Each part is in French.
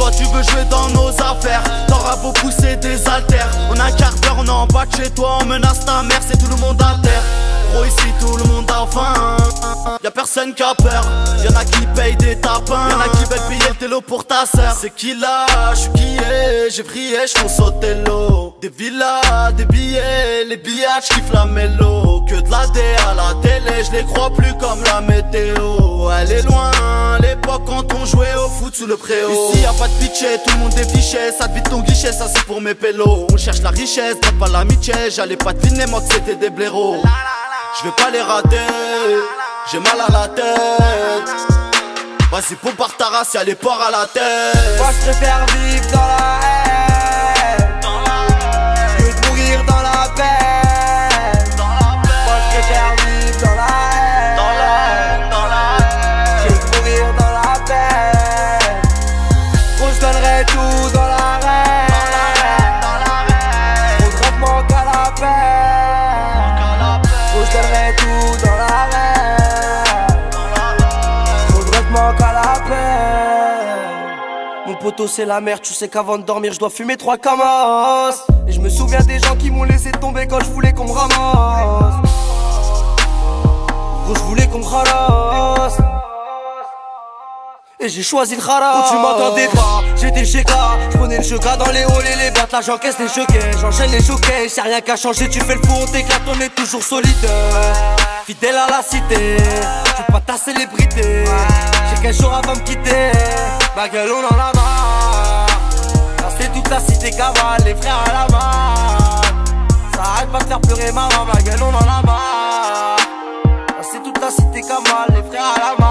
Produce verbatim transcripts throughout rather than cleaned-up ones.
toi tu veux jouer dans nos affaires. T'auras beau pousser des haltères. On a un quart d'heure, on est en bas de chez toi. On menace ta mère, c'est tout le monde à terre. Gros ici tout le monde a faim. Y'a personne qui a peur. Y'en a qui payent des tapins. Y'en a qui veulent payer le télo pour ta sœur. C'est qui là, j'suis qui est. J'ai prié, j'fonce sauter l'eau. Des villas, des billets. Les billets, j'kiffe la mélo. Que de la D à la télé, j'les crois plus comme la météo. Elle est loin, l'époque quand on jouait au foot sous le préau. Ici y'a pas de pitché, tout le monde est fiché. Ça te vide ton guichet, ça c'est pour mes pélos. On cherche la richesse, pas l'amitié. J'allais pas deviner moi que c'était des blaireaux. Je vais pas les rater, j'ai mal à la tête. Vas-y pour par ta race, y'a les porcs à la tête. Moi je préfère vivre dans la haine que de mourir dans la paix. Moi je préfère vivre dans la haine que de mourir dans la paix. Gros je donnerais tout dans la reine. Trop de rêves manque à la paix. Je donnerais tout dans la reine. Trop de rêves manque à la paix. Mon poteau c'est la merde, tu sais qu'avant de dormir je dois fumer trois camas. Et je me souviens des gens qui m'ont laissé tomber quand je voulais qu'on me ramasse. Gros je voulais qu'on me ralasse. Et j'ai choisi le khalas. Oh tu m'entendais pas, j'étais le G K. J'prenais le G K dans les halls et les battes. Là j'encaisse les choquets, j'enchaîne les choquets. C'est rien qu'à changer, tu fais le fou, on t'éclate, on est toujours solidaire. Fidèle à la cité, tu pas ta célébrité. J'ai quinze jours avant de me quitter. Ma gueule on en a marre. Là c'est toute la cité cavale, les frères à la main. Ça arrête pas de faire pleurer maman, ma gueule on en a marre. Là c'est toute la cité cavale, les frères à la main.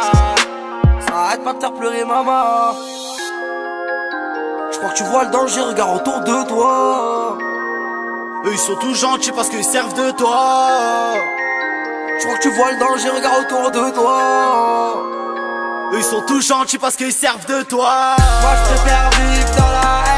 Arrête pas de faire pleurer maman. Je crois que tu vois le danger, regarde autour de toi. Eux ils sont tous gentils parce qu'ils servent de toi. Je crois que tu vois le danger, regarde autour de toi. Eux ils sont tous gentils parce qu'ils servent de toi. Moi je préfère vivre dans la haine